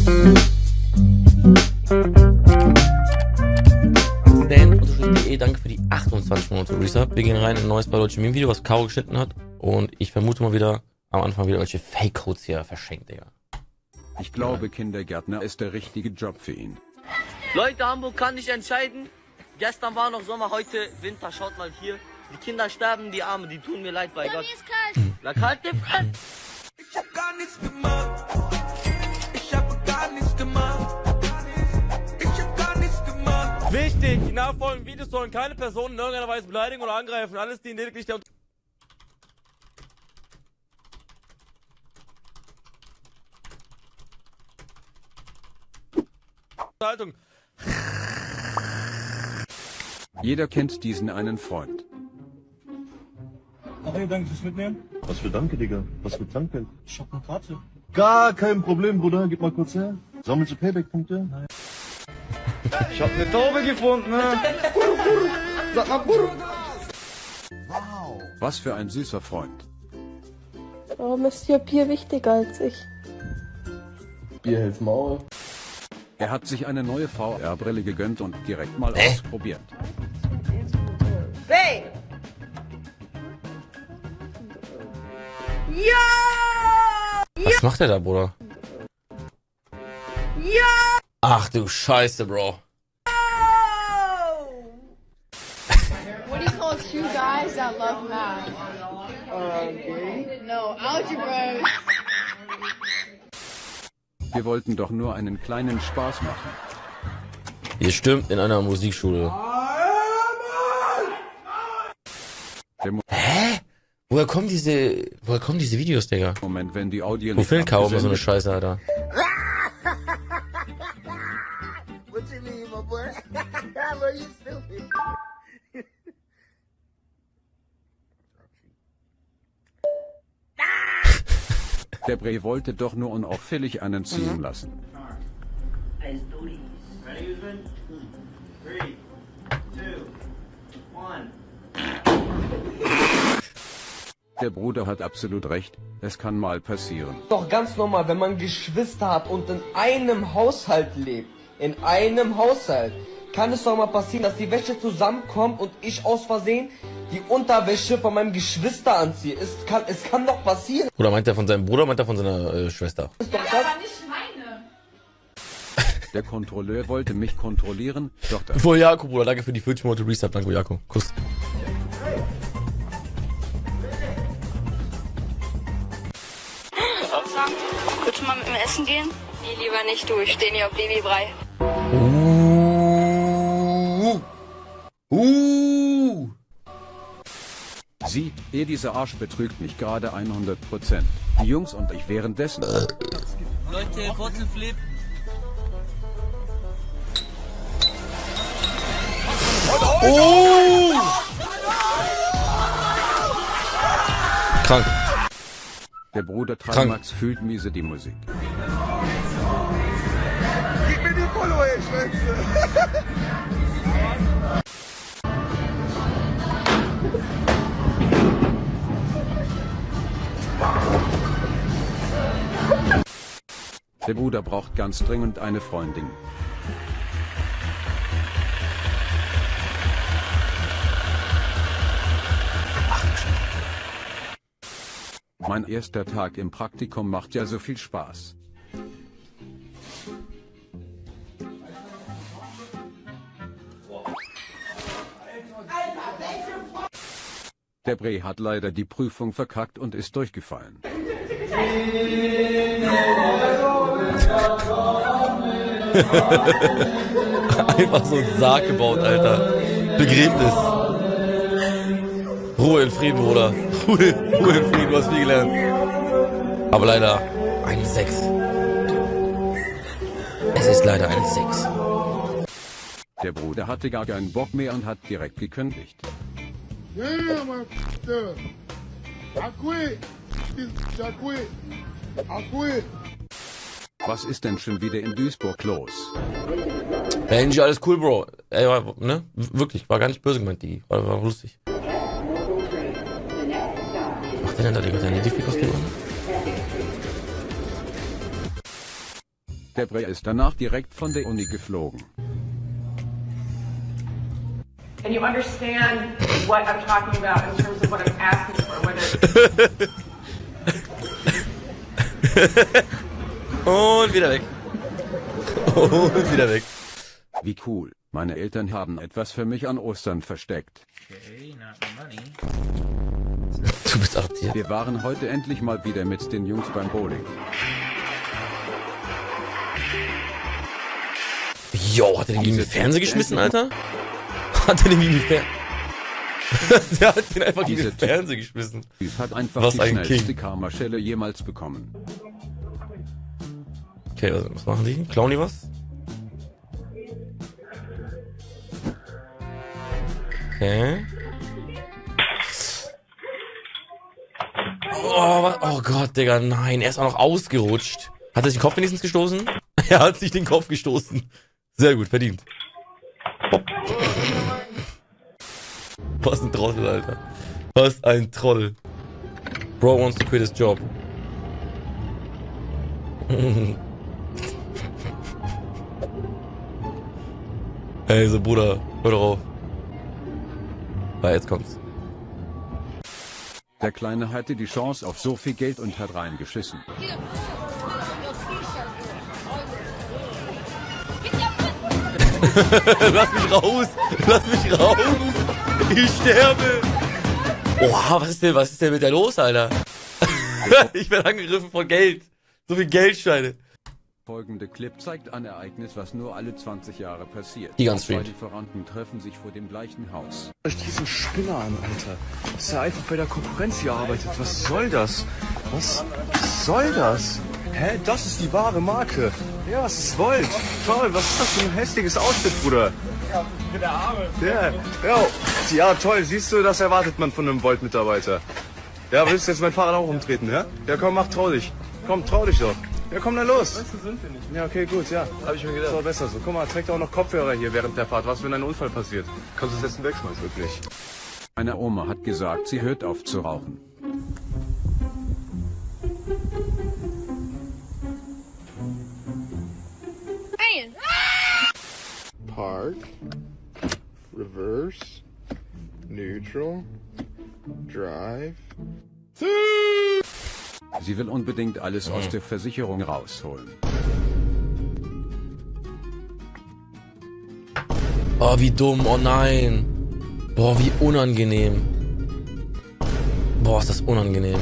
Danke für die 28 Monate Resub. Wir gehen rein in ein neues Biology-Meme-Video, was Caro geschnitten hat. Und ich vermute mal wieder am Anfang wieder welche Fake-Codes hier verschenkt, Digga. Ich glaube, Kindergärtner ist der richtige Job für ihn. Leute, Hamburg kann nicht entscheiden. Gestern war noch Sommer, heute Winter. Schaut mal hier. Die Kinder sterben, die Arme, die tun mir leid bei Gott. Ist kalt. Na, kalt, Ich hab gar nichts gemacht. Ich hab gar nichts gemacht. Ich hab gar nichts gemacht. Wichtig, die nachfolgenden Videos sollen keine Personen in irgendeiner Weise beleidigen oder angreifen. Alles dient lediglich der Unterhaltung. Jeder kennt diesen einen Freund. Ach hey, danke fürs Mitnehmen. Was für Danke, Digga? Was für Danke? Ich hab eine Karte. Gar kein Problem, Bruder. Gib mal kurz her. Sammelst du Payback-Punkte? Nein. Ich hab eine Taube gefunden, ne? Sag mal, Burr. Was für ein süßer Freund. Warum ist hier Bier wichtiger als ich? Bier hält Maul. Er hat sich eine neue VR-Brille gegönnt und direkt mal ausprobiert. Hey! Ja! Was macht der da, Bruder? Ja! Ach du Scheiße, Bro. What do you call two guys that love math? No, algebra. Wir wollten doch nur einen kleinen Spaß machen. Ihr stürmt in einer Musikschule. Hä? Woher kommen diese Videos, Digga? Moment, wenn die Audio Wo filmt Caro immer so eine Scheiße, Alter? What you mean, my boy? Bro, you stupid. Der Bre wollte doch nur unauffällig einen ziehen lassen. Der Bruder hat absolut recht, es kann mal passieren. Doch ganz normal, wenn man Geschwister hat und in einem Haushalt lebt. In einem Haushalt. Kann es doch mal passieren, dass die Wäsche zusammenkommt und ich aus Versehen die Unterwäsche von meinem Geschwister anziehe. Es kann doch passieren. Oder meint er von seinem Bruder, meint er von seiner Schwester? Das ist aber nicht meine. Der Kontrolleur wollte mich kontrollieren, doch das... Vojako, Bruder, danke für die 40 Monate Restart, danke Vojako. Kuss. Willst du mal mit mir essen gehen? Nee, lieber nicht, du. Ich stehe nicht auf Babybrei. Sie, dieser Arsch betrügt mich gerade 100%. Die Jungs und ich währenddessen... Leute, Wurzelflip. Oh! Krank. Der Bruder Trimax fühlt miese die Musik. Gib mir die Follower, ihr Schwänze. Der Bruder braucht ganz dringend eine Freundin. Mein erster Tag im Praktikum macht ja so viel Spaß. Der Bre hat leider die Prüfung verkackt und ist durchgefallen. Einfach so einen Sarg gebaut, Alter. Begräbnis. Ruhe in Frieden, Bruder. Ruhe in Frieden, du hast viel gelernt. Aber leider eine 6. Es ist leider eine 6. Der Bruder hatte gar keinen Bock mehr und hat direkt gekündigt. Was ist denn schon wieder in Duisburg los? Hey, Angie, alles cool, Bro. Ey, ne? Wirklich, war gar nicht böse gemeint, die. War lustig. Was macht der denn da, Digga? Deine Diffik aus dem Mann? Der Bre ist danach direkt von der Uni geflogen. And you understand what I'm talking about in terms of what I'm asking for, whether Und wieder weg. Und wieder weg. Wie cool. Meine Eltern haben etwas für mich an Ostern versteckt. Du bist adoptiert. Wir waren heute endlich mal wieder mit den Jungs beim Bowling. Jo, hat er den gegen den Fernseher geschmissen, Alter? Hat er den gegen den Fernseher... Der hat den einfach gegen den Fernseher geschmissen. Typ hat einfach Was die ein schnellste King. Karma-Schelle jemals bekommen. Okay, was machen die? Klauen die was? Okay. Oh Gott, Digga, nein. Er ist auch noch ausgerutscht. Hat er sich den Kopf wenigstens gestoßen? Er hat sich den Kopf gestoßen. Sehr gut, verdient. Was ein Trottel, Alter. Was ein Troll. Bro wants to quit his job. Ey, so Bruder, hör doch auf. Ja, jetzt kommt's. Der Kleine hatte die Chance auf so viel Geld und hat reingeschissen. Lass mich raus! Lass mich raus! Ich sterbe! Oha, was ist denn mit der los, Alter? Ich werde angegriffen von Geld. So viel Geldscheine. Folgende Clip zeigt ein Ereignis, was nur alle 20 Jahre passiert. Die ganz Zwei streamt. Lieferanten treffen sich vor dem gleichen Haus. Euch diesen Spinner an, Alter. Dass er einfach bei der Konkurrenz hier arbeitet. Was soll das? Was soll das? Hä? Das ist die wahre Marke. Ja, was ist Volt? Toll, was ist das für ein hässliches Outfit, Bruder? Ja, mit der Arme. Ja, toll. Siehst du, das erwartet man von einem Volt-Mitarbeiter. Ja, willst du jetzt mein Fahrrad auch umtreten, ja? Ja, komm, trau dich. Komm, trau dich doch. Ja, komm dann los. Weißt du, sind wir nicht. Ja, okay, gut, ja. Hab ich mir gedacht. Das war besser so. Guck mal, trägt auch noch Kopfhörer hier während der Fahrt. Was, wenn ein Unfall passiert? Kannst du das Essen wegschmeißen, wirklich? Eine Oma hat gesagt, sie hört auf zu rauchen. Park, reverse, neutral, drive. Sie will unbedingt alles aus der Versicherung rausholen. Oh, wie dumm. Oh nein. Boah, wie unangenehm. Boah, ist das unangenehm.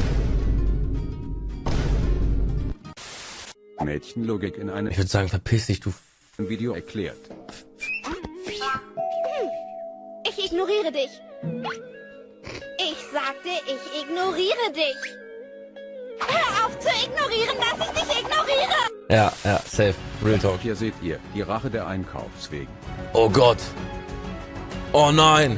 Mädchenlogik in einem Ich würde sagen, verpiss dich, du... Video erklärt. Ich ignoriere dich. Ich sagte, ich ignoriere dich. Hör auf zu ignorieren, dass ich dich ignoriere. Ja, safe. Real Talk. Hier seht ihr die Rache der Einkaufswegen. Oh Gott. Oh nein.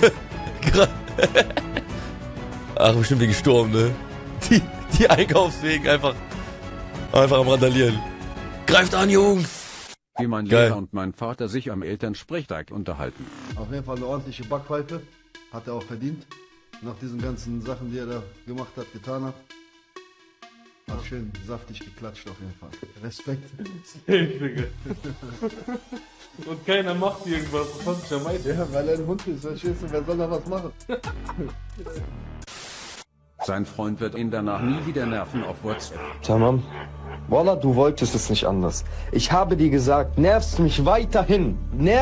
Ach, bestimmt wie gestorben, ne? Die Einkaufswegen einfach am Randalieren. Greift an, Jungs. Wie mein Geil. Lehrer und mein Vater sich am Elternsprechtag unterhalten. Auf jeden Fall eine ordentliche Backpfeife. Hat er auch verdient. Nach diesen ganzen Sachen, die er da gemacht hat, getan hat. Hat schön saftig geklatscht auf jeden Fall. Respekt. Und keiner macht irgendwas. Das hast du ja meint. Ja, weil er ein Hund ist. Verstehst du? Wer soll da was machen? Sein Freund wird ihn danach nie wieder nerven auf WhatsApp. Tamam. Wallah, du wolltest es nicht anders. Ich habe dir gesagt, nervst du mich weiterhin,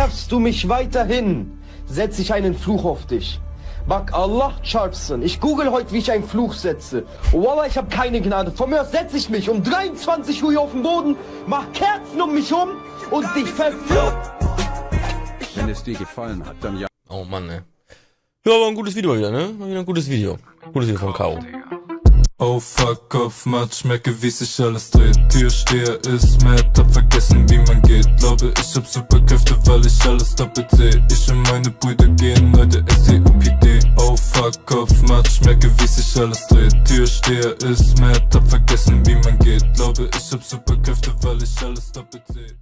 setze ich einen Fluch auf dich. Bak Allah çarpsın. Ich google heute, wie ich einen Fluch setze. Wallah, ich habe keine Gnade. Von mir aus setze ich mich um 23 Uhr hier auf den Boden, mach Kerzen um mich rum und dich verflucht. Wenn es dir gefallen hat, dann ja. Oh Mann, ne. Ja, aber ein gutes Video mal wieder, ne? Mal wieder ein gutes Video. Gutes Video von K.O. Oh fuck, Kopfmatsch, merke wie sich alles dreht. Türsteher ist mad, hab vergessen wie man geht. Glaube ich hab Superkräfte, weil ich alles doppelt seh. Ich und meine Brüder gehen heute STUPD. Oh fuck, Kopfmatsch, merke wie sich alles dreht. Türsteher ist mad, hab vergessen wie man geht. Glaube ich hab Superkräfte, weil ich alles doppelt seh.